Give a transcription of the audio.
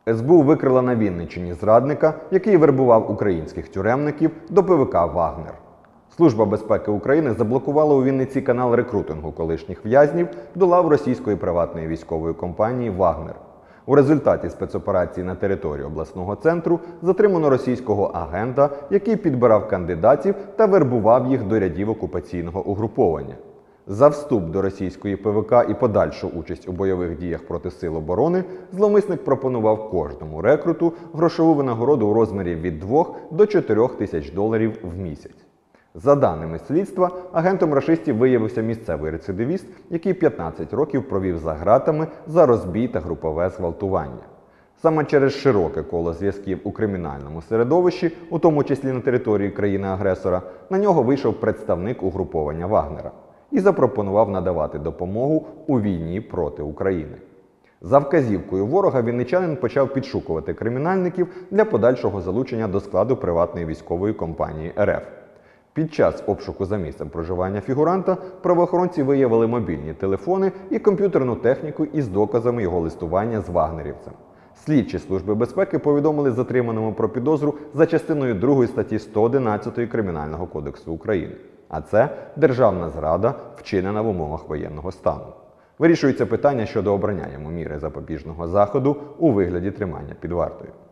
СБУ викрила на Вінниччині зрадника, який вербував українських тюремників до ПВК «Вагнер». Служба безпеки України заблокувала у Вінниці канал рекрутингу колишніх в'язнів до лав російської приватної військової компанії «Вагнер». У результаті спецоперації на території обласного центру затримано російського агента, який підбирав кандидатів та вербував їх до рядів окупаційного угруповання. За вступ до російської ПВК і подальшу участь у бойових діях проти сил оборони зловмисник пропонував кожному рекруту грошову винагороду у розмірі від 2 до 4 тисяч доларів в місяць. За даними слідства, агентом рашистів виявився місцевий рецидивіст, який 15 років провів за ґратами за розбій та групове зґвалтування. Саме через широке коло зв'язків у кримінальному середовищі, у тому числі на території країни-агресора, на нього вийшов представник угруповання «Вагнера» і запропонував надавати допомогу у війні проти України. За вказівкою ворога вінничанин почав підшукувати кримінальників для подальшого залучення до складу приватної військової компанії РФ. Під час обшуку за місцем проживання фігуранта правоохоронці виявили мобільні телефони і комп'ютерну техніку із доказами його листування з вагнерівцем. Слідчі Служби безпеки повідомили затриманому про підозру за частиною 2 статті 111 Кримінального кодексу України. А це державна зрада, вчинена в умовах воєнного стану. Вирішується питання щодо обрання йому міри запобіжного заходу у вигляді тримання під вартою.